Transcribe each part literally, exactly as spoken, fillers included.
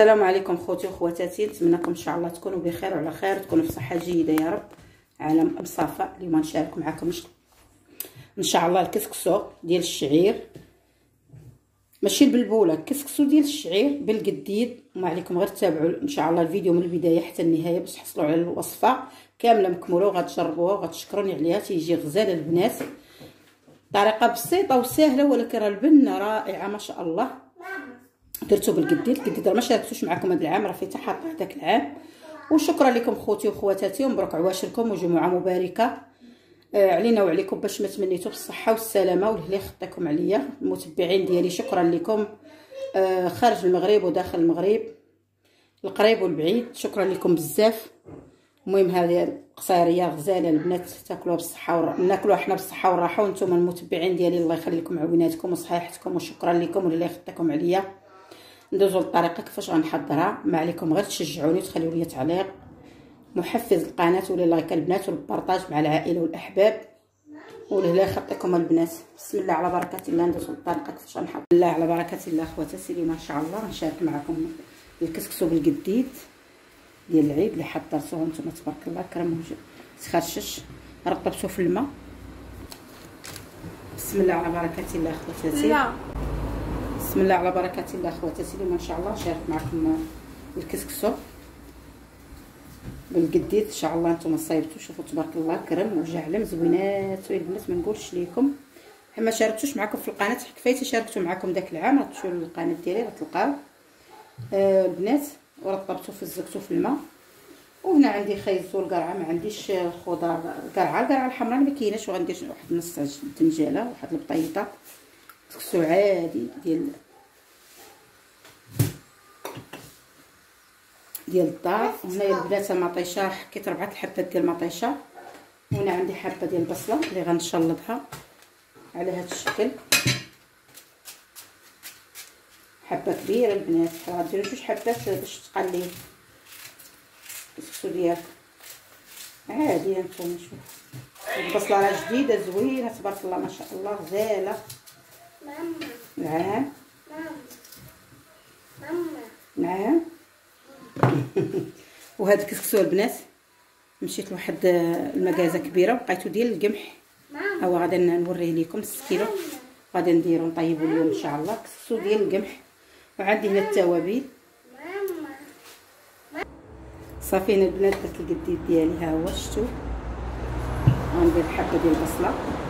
السلام عليكم خوتي وخواتاتي، نتمنىكم ان شاء الله تكونوا بخير وعلى خير، تكونوا في صحه جيده يا رب. عالم مصافى. اليوم نشارك معكم ان شاء الله الكسكسو ديال الشعير، ماشي البلبوله، كسكسو ديال الشعير بالقديد. وما عليكم غير تتابعوا ان شاء الله الفيديو من البدايه حتى النهايه باش تحصلوا على الوصفه كامله مكموله، وغتجربوها وغتشكروني عليها. تيجي غزال البنات، طريقه بسيطه وسهله ولكن راه البنه رائعه ما شاء الله. درتو بالقديد، القديد راه ما شاركتوش معكم هذا العام، راه فيتا حاطه هذاك العام. وشكرا لكم خوتي وخواتاتي، ومبروك عواشركم وجمعه مباركه آه علينا وعليكم، باش ما تمنيتوا بالصحه والسلامه واللي خطيكم عليا. المتبعين ديالي شكرا لكم، آه خارج المغرب وداخل المغرب، القريب والبعيد، شكرا لكم بزاف. المهم هذه القصيريه غزاله البنات، تاكلوها بالصحه والراحه، ناكلوها حنا بالصحه والراحه. وانتم المتبعين ديالي الله يخلي لكم عويناتكم وصحيحتكم، وشكرا لكم واللي خطيكم عليا. ندوزو للطريقه كيفاش غنحضرها. ما عليكم غير تشجعوني وتخليوا لي تعليق محفز القناه ولي لايك البنات، والبارطاج مع العائله والاحباب، والله يخطيكم البنات. بسم الله على بركه الله. ندوزو للطريقه كيفاش غنحضر. بسم الله على بركه الله خواتاتي، اللي ما شاء الله غنشارك معكم الكسكسو بالقديد ديال العيد اللي حضرتوه نتوما تبارك الله كرم تخرشش، رطبتو في الماء. بسم الله على بركه الله خواتاتي. لا بسم الله على بركه الله خواتاتي، اللي ما شاء الله نشارك معكم الكسكسو بالقديد ان شاء الله. نتوما صايبتو، شوفوا تبارك الله كرم وجعلم زوينات البنات، ما نقولش لكم. ما شاركتوش معكم في القناه، كفايه شاركتو معكم داك العام، راه تمشيو للقناه ديالي راه تلقاو آه البنات. ورطبتو فزقتو في الماء. وهنا عندي خيزو القرعه، ما عنديش خضار، القرعه القرعه الحمراء ما كايناش، وغندير واحد نص دنجاله، واحد البطيطه، كسكسو عادي ديال ديال الدار. وهنايا البنات مطيشه، حكيت ربعه الحبات ديال المطيشه. وهنا عندي حبه ديال البصله اللي غنشلضها على هذا الشكل، حبه كبيره البنات، غديروا جوج حبات باش تقلي الكسكسو ديالك عادي. نتوما شوفوا البصله راه جديده زوينه تبارك الله ما شاء الله غزاله. ماما نعم ماما نعم. وهذا الكسكسو البنات مشيت لواحد المكازه كبيره وبقيتو ديال القمح، هو غادي نوريه لكم نص كيلو، غادي نديرو نطيبو اليوم ان شاء الله كسكسو ديال القمح. وعندي هنا التوابل. صافي هنا البنات درت القديد ديالي، ها هو شفتو. غندير حبه ديال البصله،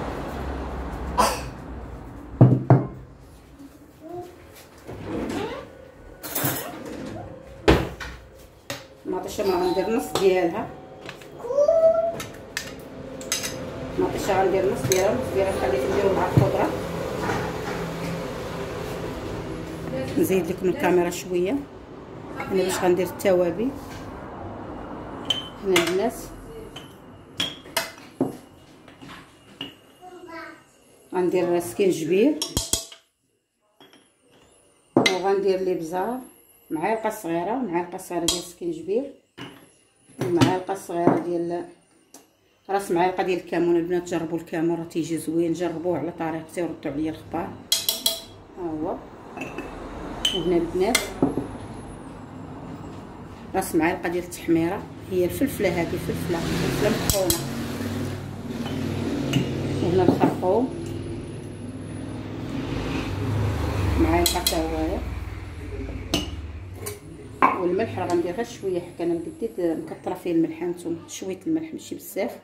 مطيشه ما غندير نص ديالها، مطيشه غندير نص ديالها، نص ديالها خليت نديرو مع الخضره. نزيد لكم الكاميرا شويه هنا باش غندير التوابل. هنا البنات غندير سكينجبير، وغندير لي بزار، معلقه صغيره معلقه صغيره ديال السكينجبير، ومعلقه صغيره ديال راس معلقه ديال الكمون. البنات جربوا الكمون راه تيجي زوين، جربوه على طريقتي وردوا عليا الخبار. ها هو. وهنا البنات راس معلقه ديال التحميره، هي الفلفله هذه، فلفله فلفله مطحونه. وهنا الخرقوم معلقه حتى هوايه. والملح راه غندير غير شويه، حيت انا القديد مكثره فيه الملح، هانتوما شويه الملح ماشي بزاف.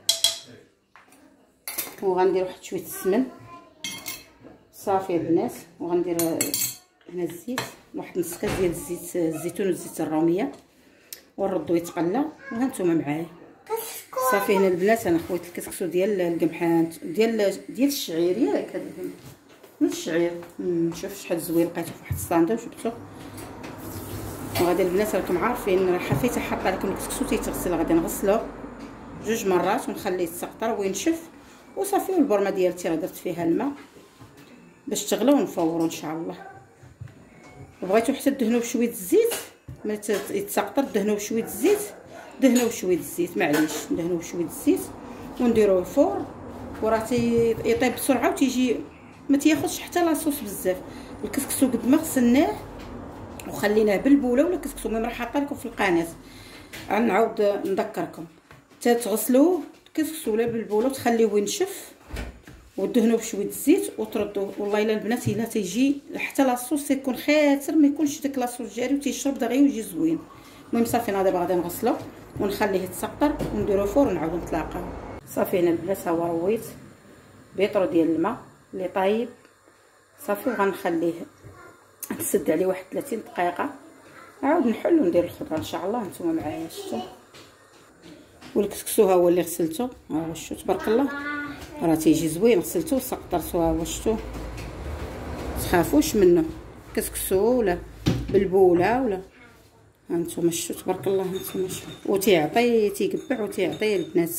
وغندير واحد شويه السمن صافي البنات. وغندير هنا الزيت، واحد نص كاس ديال الزيت الزيتون والزيت الروميه، ونردو يتقلى. وهانتوما معايا صافي. هنا البنات انا خويت الكسكسو ديال القمحان ديال ديال الشعير، ياك هذا من الشعير. شوف شحال زوين، لقيتو فواحد الصاندوق شفتو. وغادي البنات راكم عارفين راه حفيته حاطه لكم الكسكسو تيتغسل، غادي نغسلوه جوج مرات ونخليه يتسقطر وينشف وصافي. والبرمه ديالتي راه درت فيها الماء باش تغلى ونفورو ان شاء الله. وبغيتو حتى دهنوه بشويه الزيت، ملي يتسقطر دهنوه بشويه الزيت، دهنوه بشويه الزيت معليش، ندهنوه بشويه الزيت ونديروه الفور، وراه تيطيب بسرعه وتيجي ما تياخذش حتى لاصوص بزاف. الكسكسو قد ما غسلناه وخليناه بالبوله ولا كسكسو. المهم راه حاطه لكم في القناه، غنعاود نذكركم تغسلوه كسكسو ولا بالبوله وتخليوه ينشف ودهنوه بشويه الزيت وتردوه. والله الا البنات الا تيجي حتى لاصوص تيكون خاطر ما يكونش داك لاصوص جاري وتيشرب دغيا ويجي زوين. المهم صافي انا دابا غادي نغسلو ونخليه يتسقطر ونديرو فور ونعاودو نتلاقاو. صافي هنا البنات ها هو رويت بيطرو ديال الماء اللي طايب صافي وغنخليه نسد عليه واحد ثلاثين دقيقه، نعاود نحل وندير الخضره ان شاء الله. نتوما معايا شفتوا والكسكسو ها هو اللي غسلته، ها هو شفتوا تبارك الله راه تيجي زوين. غسلته وسقطرته ها هو شفتوا، تخافوش منه كسكسو ولا بالبوله ولا ها نتوما شفتوا تبارك الله. نتوما شفتوا وتيعطي تيقبع وتيعطي البنات،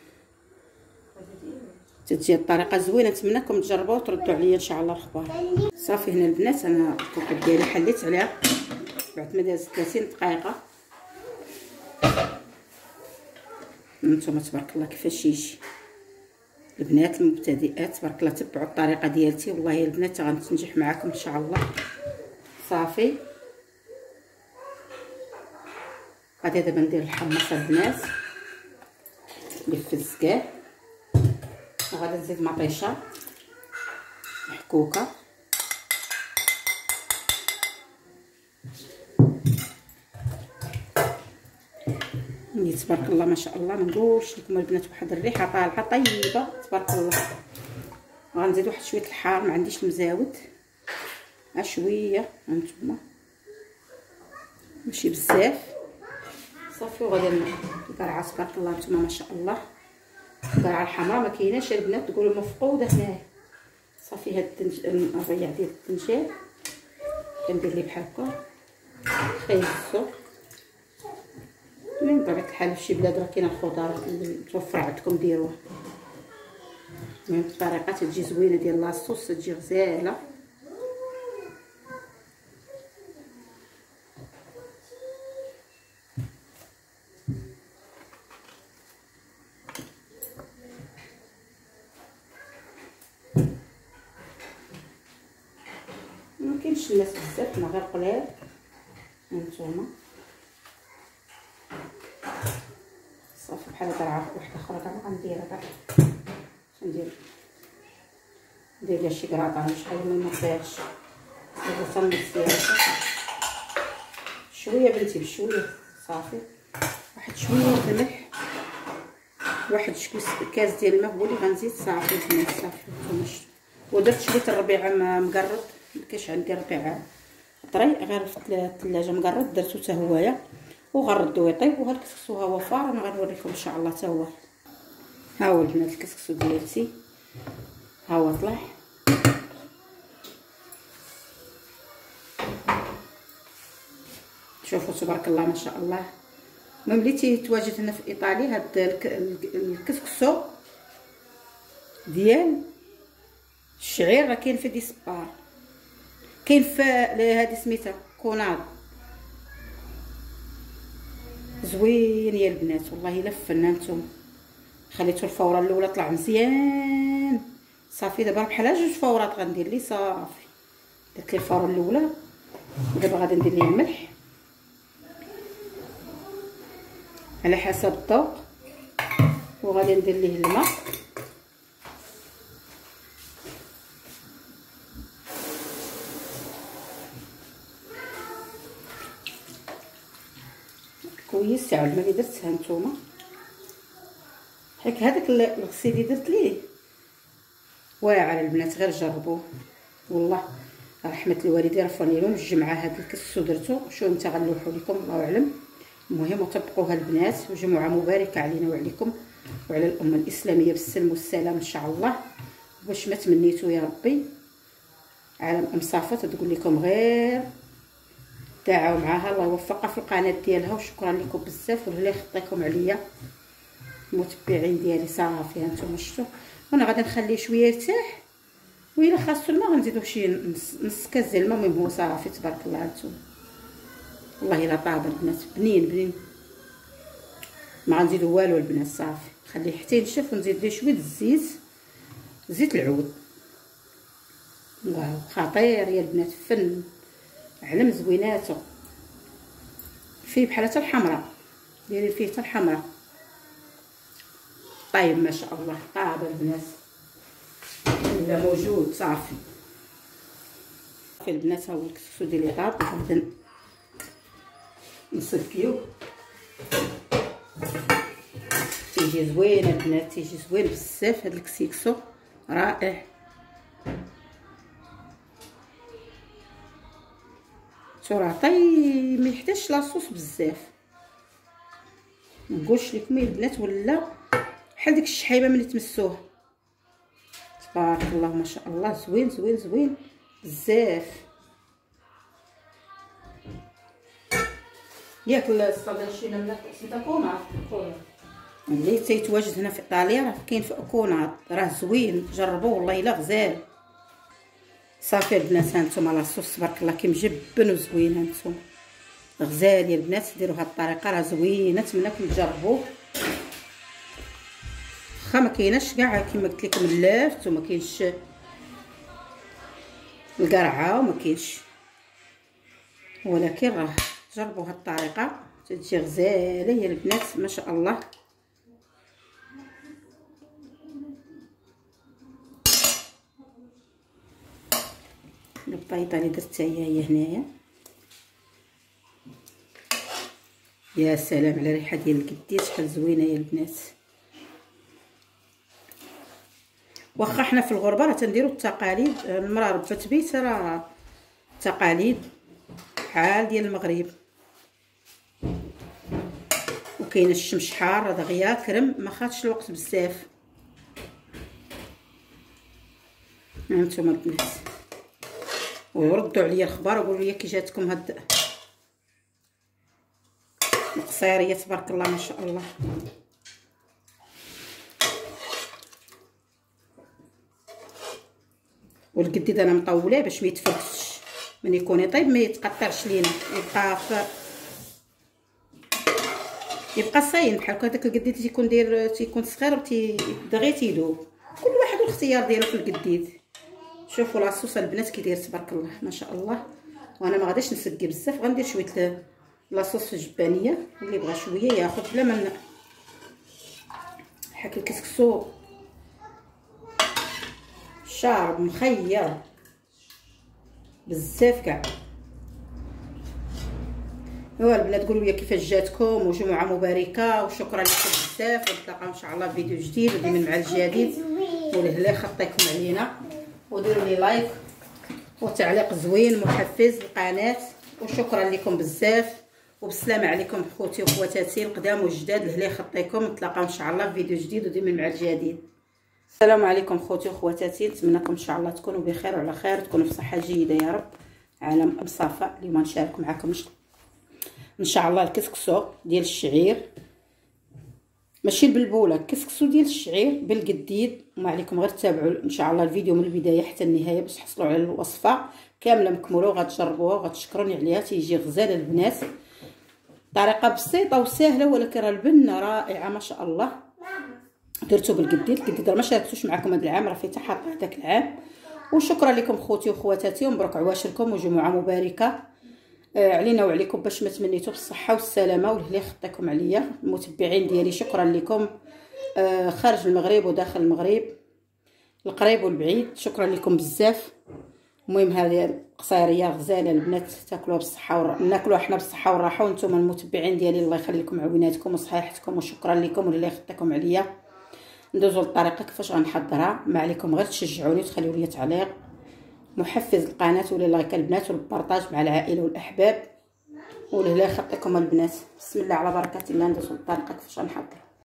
تتجي الطريقه زوينه. نتمنىكم تجربوها وتردوا عليا ان شاء الله الخبار. صافي هنا البنات انا الكوكوط ديالي حليت عليها بعد ما دازت ثلاثين دقيقه. نتوما تبارك الله كيفاش يجي. البنات المبتدئات تبارك الله تبعوا الطريقه ديالتي، والله البنات غنتنجح معكم ان شاء الله. صافي غادي دابا ندير الحمص البنات اللي في الزكاه، وغادي نزيد مطيشه محكوكه اللي تبارك الله ما شاء الله. ما نقولش لكم البنات واحد الريحه طالعه طيبه تبارك الله. غنزيد واحد شويه الحار، ما عنديش المزاود، ها شويه هانتوما ماشي بزاف. صافي وغادي القرعه تبارك الله نتوما ما شاء الله. القرعه الحمراء ما كايناش البنات تقولوا مفقوده هنايا. صافي هاد الربيع ديال الدنجال كندير ليه بحال هكا خيزو. من بطبيعه الحال في شي بلاد راه كاينه الخضار متوفره عندكم ديروها. المهم الطريقه تجي زوينه ديال لاصوص تجي غزاله. مكاينش الناس بزاف حنا غير قلال هانتوما. صافي بحال هكا راه واحده اخرى دابا غنديرها دابا ندير ندير لها شي كراطه شحال ما نطيحش هذا صنص شويه بنتي بشويه. صافي واحد شويه الملح، واحد شكل كاس ديال الماء هو اللي غنزيد. صافي البنات صافي نتوما شفتوا. ودرت شويه الربيع مقرد، مكاينش عندي ربيع طري غير في الثلاجه مقرد درتو حتى هويا وغنردو يطيب. وها الكسكسو ها هو فار انا غنوريكم ان شاء الله حتى هو. ها هو البنات الكسكسو ديالتي ها هو طلع. شوفوا تبارك الله ما شاء الله. المهم اللي تيتواجد هنا في ايطاليا هاد الكسكسو ديال الشعير راه كاين في ديسبار، كاين في هادي سميتها كوناد زوين يا البنات. والله الا فنان. نتوما خليتو الفوره الاولى طلع مزيان. صافي دابا بحال جوج فورات غندير ليه. صافي درت ليه الفوره الاولى، دابا غادي ندير ليه الملح على حسب الذوق، وغادي ندير ليه الماء كويس. تاع الماء اللي درت هانتوما حيت هذاك الغسيل اللي درت ليه واعر البنات، غير جربوه. والله رحمه الوالدين رفعني لهم الجمعه هذا الكسكسو درتو. شو نتا غنلوحو لكم الله اعلم. المهم وطبقوها البنات، وجمعه مباركه علينا وعليكم وعلى الامه الاسلاميه بالسلم والسلام ان شاء الله. واش ما تمنيتو يا ربي. عالم ام صافا تقول لكم غير دعاو معاها الله يوفقها في القناه ديالها. وشكرا لكم بزاف والله يخطيكم عليا المتبعين ديالي. صافي هانتوما شفتوا. وانا غادي نخليه شويه يرتاح، وإلا خاصو الماء غنزيدو شي نص, نص كاس ديال الماء. المهم هو صافي تبارك الله هانتوما. والله الا طاب البنات بنين بنين، ما غنزيدو والو البنات. صافي خليه حتى ينشف ونزيد ليه شويه الزيت، زيت العود. واو خطير يا البنات، فن علم زويناتو، فيه بحال حتى الحمراء، ديري فيه حتى الحمراء. طيب ما شاء الله طاب البنات ولا موجود صافي. صافي البنات، ها هو الكسكسو ديالي طاب، غادي نصفيوه. تيجي زوين البنات، تيجي زوين بزاف هاد الكسكسو، رائع. شوراطي ما يحتاجش لاصوص بزاف، منقولش لكم البنات ولا بحال ديك الشحيبه ملي تمسوه. تبارك الله ما شاء الله، زوين زوين زوين بزاف. ياك الصابونشينا من تاكونا اللي تيتواجد هنا في ايطاليا، راه كاين في اكونات، راه زوين، جربوه والله الا غزال. صافي البنات، ها نتوما لاصوص تبارك الله كيمجبن وزوين، ها نتوما غزال يا البنات. ديروا هاد الطريقه راه زوينه، نتمنىكم تجربوه. واخا ما كايناش كاع كما قلت لكم اللافت وما كاينش القرعه وما كاينش، ولكن راه جربوا هاد الطريقه تجي غزاله يا البنات ما شاء الله. البيضه اللي درتها هي هنايا، يا سلام على الريحه ديال القديد شحال زوينه يا البنات. واخا حنا في الغربه راه تنديروا التقاليد، المراه ربات بيت راه تقاليد بحال ديال المغرب. وكاين الشمش حار دغيا كرم، ما خاطش الوقت بزاف. هانتوما البنات، وردوا عليا الخبر وقولوا لي كي جاتكم هاد القصيريه تبارك الله ما شاء الله. والقديد انا مطولاه باش ما يتفركش، من يكون يطيب ما يتقطعش لينا، يبقى ف... يبقى صاين بحال هكاك. القديد تيكون داير تيكون صغير دغيا تيذوب. كل واحد والاختيار ديالو في القديد. شوفوا لاصوص البنات كي داير تبارك الله ما شاء الله. وانا ما غاديش نسقي بزاف، غندير شويه لاصوص في الجبانيه، اللي بغى شويه ياخذ بلا ما حك الكسكسو شارب مخير بزاف كاع. ايوا البنات قولوا لي كيفاش جاتكم، وجمعه مباركه وشكرا لكم بزاف، ونتلاقاو ان شاء الله في فيديو جديد وديما مع الجديد. ولهلا خطيكم علينا وديروا لي لايك وتعليق زوين محفز للقناه، وشكرا لكم بزاف. وبالسلامه عليكم خوتي وخواتاتي القدام والجداد. لهلا خطيكم، نتلاقاو ان شاء الله في فيديو جديد وديما مع الجديد. السلام عليكم خوتي وخواتاتي، نتمنىكم ان شاء الله تكونوا بخير وعلى خير، تكونوا في صحه جيده يا رب. عالم بصفاء. اليوم نشارك معكم ان شاء الله الكسكسو ديال الشعير، ماشي البلبوله، الكسكسو ديال الشعير بالقديد. وما عليكم غير تتابعوا ان شاء الله الفيديو من البدايه حتى النهايه باش تحصلوا على الوصفه كامله مكموله، وغتجربوها وغتشكروني عليها. تيجي غزال البنات، طريقه بسيطه وسهله، ولكن راه البنه رائعه ما شاء الله. درتو بالقديد، القديد راه ما شاركتوش معكم هذا العام، راه فيه حتى حاط هذاك العام. وشكرا لكم خوتي وخواتاتي، ومبروك عواشركم وجمعه مباركه آه علينا وعليكم، باش ما تمنيتو بالصحه والسلامه. ولهلا خطيكم عليا المتبعين ديالي، شكرا لكم آه خارج المغرب وداخل المغرب، القريب والبعيد، شكرا لكم بزاف. المهم هذه القصيريه غزاله البنات، تاكلوها بالصحه ور... ناكلوها حنا بالصحه والراحه. وانتم المتبعين ديالي الله يخليكم عويناتكم وصحيحتكم، وشكرا لكم. ولهلا خطيكم عليا. ندوزو للطريقه كيفاش غنحضرها. ما عليكم غير تشجعوني وتخليوا لي تعليق محفز للقناه ولي لايك البنات والبارطاج مع العائله والاحباب. ولهلا خطيكم البنات. بسم الله على بركه الله. ندوزو للطريقه كيفاش غنحضر.